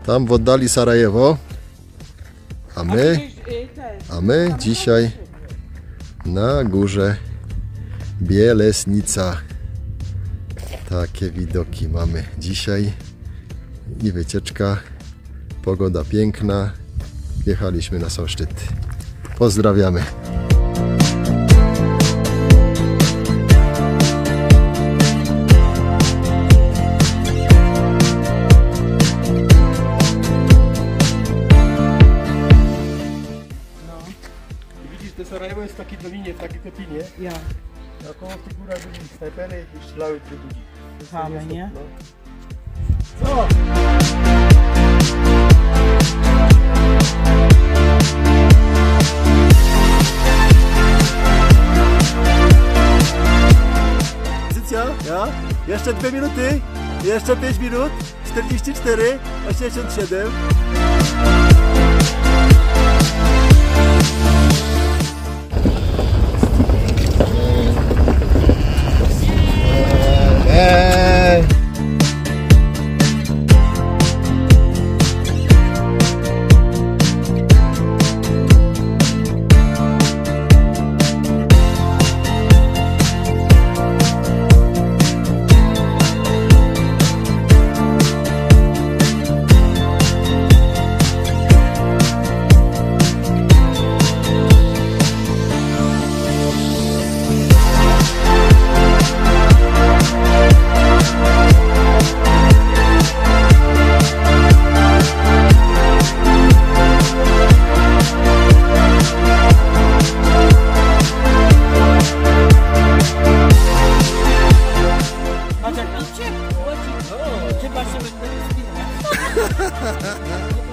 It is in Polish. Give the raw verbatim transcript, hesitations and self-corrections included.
Tam w oddali Sarajewo. A my, a my dzisiaj na górze Bielesnica. Takie widoki mamy dzisiaj. I wycieczka. Pogoda piękna. Jechaliśmy na sam szczyt. Pozdrawiamy. To Sarajewo jest w takiej dolinie, w takiej kopinie. Ja. A koło w tych górach byli snajpery i strzelały trzy ludzi. Mamy, nie? No. Co? Pozycja, ja? Jeszcze dwie minuty, jeszcze pięć minut, czterdzieści cztery, osiemdziesiąt siedem. Eee. Chyba się będę wspinać.